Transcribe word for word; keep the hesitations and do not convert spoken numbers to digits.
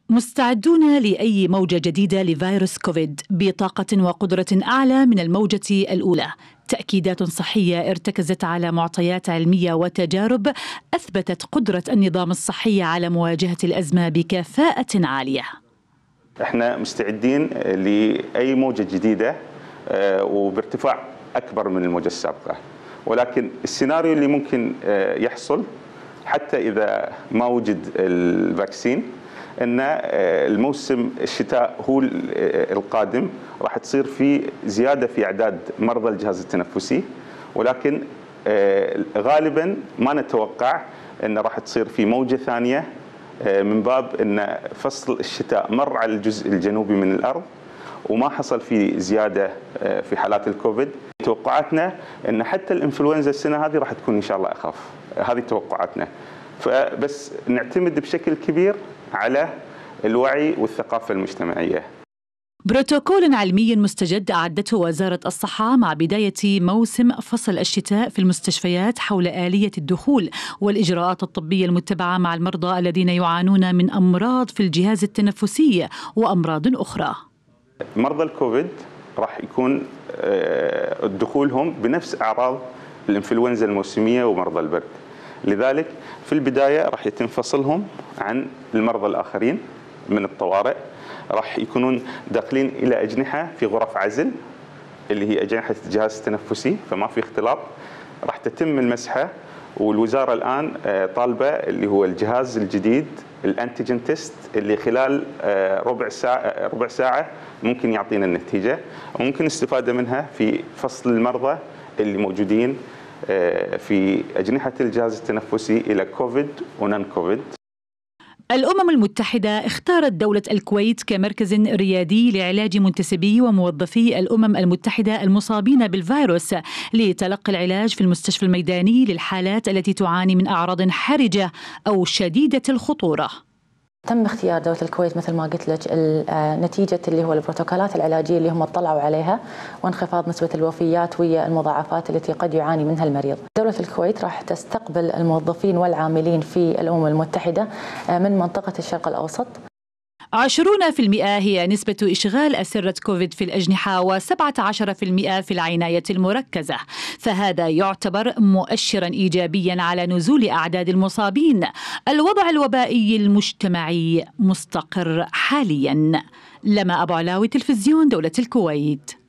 مستعدون لأي موجة جديدة لفيروس كوفيد بطاقة وقدرة أعلى من الموجة الأولى. تأكيدات صحية ارتكزت على معطيات علمية وتجارب أثبتت قدرة النظام الصحي على مواجهة الأزمة بكفاءة عالية. احنا مستعدين لأي موجة جديدة وبارتفاع أكبر من الموجة السابقة، ولكن السيناريو اللي ممكن يحصل حتى إذا ما وجد الفاكسين ان الموسم الشتاء هو القادم راح تصير في زياده في اعداد مرضى الجهاز التنفسي، ولكن غالبا ما نتوقع ان راح تصير في موجه ثانيه من باب ان فصل الشتاء مر على الجزء الجنوبي من الارض وما حصل في زياده في حالات الكوفيد. توقعاتنا ان حتى الانفلونزا السنه هذه راح تكون ان شاء الله اخف، هذه توقعاتنا. فبس نعتمد بشكل كبير على الوعي والثقافة المجتمعية. بروتوكول علمي مستجد أعدته وزارة الصحة مع بداية موسم فصل الشتاء في المستشفيات حول آلية الدخول والإجراءات الطبية المتبعة مع المرضى الذين يعانون من أمراض في الجهاز التنفسي وأمراض أخرى. مرضى الكوفيد راح يكون دخولهم بنفس أعراض الإنفلونزا الموسمية ومرضى البرد، لذلك في البداية راح يتم فصلهم عن المرضى الآخرين من الطوارئ، راح يكونون داخلين إلى أجنحة في غرف عزل اللي هي أجنحة الجهاز التنفسي، فما في اختلاط. راح تتم المسحة، والوزارة الآن طالبة اللي هو الجهاز الجديد الأنتيجين تيست اللي خلال ربع ساعة ربع ساعة ممكن يعطينا النتيجة، وممكن الاستفادة منها في فصل المرضى اللي موجودين في أجنحة الجهاز التنفسي إلى كوفيد ونان كوفيد. الأمم المتحدة اختارت دولة الكويت كمركز ريادي لعلاج منتسبي وموظفي الأمم المتحدة المصابين بالفيروس لتلقي العلاج في المستشفى الميداني للحالات التي تعاني من أعراض حرجة أو شديدة الخطورة. تم اختيار دولة الكويت مثل ما قلت لك نتيجة اللي هو البروتوكولات العلاجية اللي هم اطلعوا عليها وانخفاض نسبة الوفيات ويا المضاعفات التي قد يعاني منها المريض. دولة الكويت راح تستقبل الموظفين والعاملين في الأمم المتحدة من منطقة الشرق الأوسط. عشرون في المئة هي نسبة إشغال أسرة كوفيد في الأجنحة وسبعة عشر في المئة في العناية المركزة، فهذا يعتبر مؤشرا إيجابيا على نزول أعداد المصابين. الوضع الوبائي المجتمعي مستقر حاليا. لما أبو علاوي، تلفزيون دولة الكويت.